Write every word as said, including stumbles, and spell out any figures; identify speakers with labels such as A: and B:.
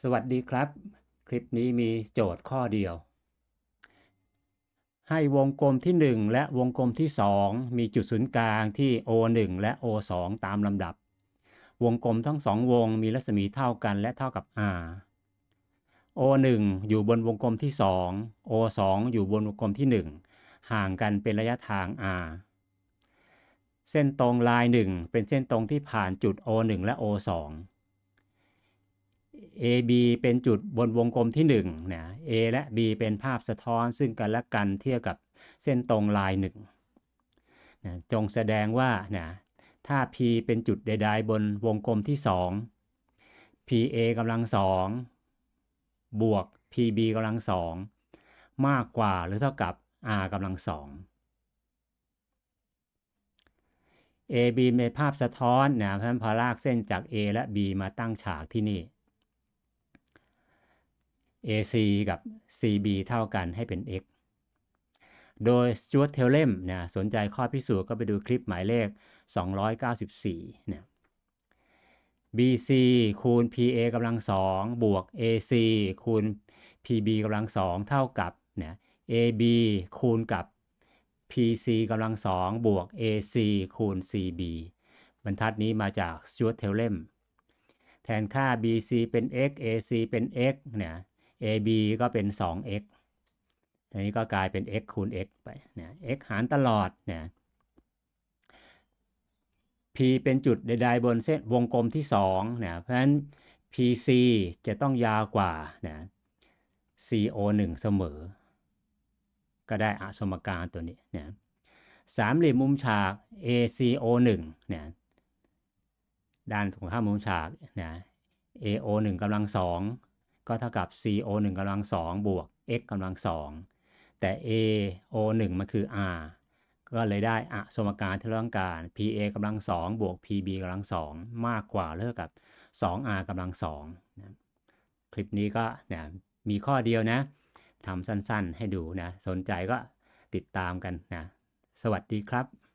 A: วัสดีครับคลิปนี้มีโจทย์ข้อเดียวให้วงกลมที่หนึ่งและวงกลมที่สองมีจุดศูนย์กลางที่ โอ หนึ่ง และ โอ สอง ตามลำดับวงกลมทั้งสองวงมีรัศมีเท่ากันและเท่ากับ r โอ หนึ่ง อยู่บนวงกลมที่สอง โอ สอง อยู่บนวงกลมที่หนึ่งห่างกันเป็นระยะทาง r เส้นตรงลายหนึ่งเป็นเส้นตรงที่ผ่านจุด โอ หนึ่ง และ โอ สองเอ บี เป็นจุดบนวงกลมที่หนึ่งนะ A และ B เป็นภาพสะท้อนซึ่งกันและกันเทียบกับเส้นตรงลายหนึ่งนะจงแสดงว่านะถ้า P เป็นจุดใดๆบนวงกลมที่สอง พี เอ กำลังสองบวก พี บี กำลังสองมากกว่าหรือเท่ากับ R กำลังสอง เอ บี เป็นภาพสะท้อนนะเพราะฉะนั้นพอลากเส้นจาก A และ B มาตั้งฉากที่นี่เอ ซี กับ ซี บี เท่ากันให้เป็น x โดย Stewart Theorem นะสนใจข้อพิสูจน์ก็ไปดูคลิปหมายเลขสองร้อยเก้าสิบสี่นะ บี ซี คูณ พี เอ กำลังสองบวก เอ ซี คูณ พี บี กำลังสองเท่ากับนะ เอ บี คูณกับ พี ซี กำลังสองบวก เอ ซี คูณ ซี บี บรรทัดนี้มาจาก Stewart Theorem แทนค่า บี ซี เป็น x เอ ซี เป็น x เนี่ย เอ บี ก็เป็น สอง x อันนี้ก็กลายเป็น x คูณ x ไปนะ x หารตลอดนะ P เป็นจุดใดๆบนเส้นวงกลมที่สองนะเพราะฉะนั้น พี ซี จะต้องยาวกว่านะ ซี โอ หนึ่ง เสมอก็ได้อสมการตัวนี้นะสามเหลี่ยมมุมฉาก เอ ซี โอ หนึ่ง นะด้านตรงข้ามมุมฉากนะ เอ โอ หนึ่ง กำลังสองก็เท่ากับ ซี โอ หนึ่ง กำลังสองบวก x กำลังสองแต่ เอ โอ หนึ่ง มันคือ r ก็เลยได้อสมการที่เราต้องการ พี เอ กำลังสองบวก พี บี กำลังสองมากกว่าเท่ากับ สอง r กำลังสองนะคลิปนี้ก็นะมีข้อเดียวนะทำสั้นๆให้ดูนะสนใจก็ติดตามกันนะสวัสดีครับ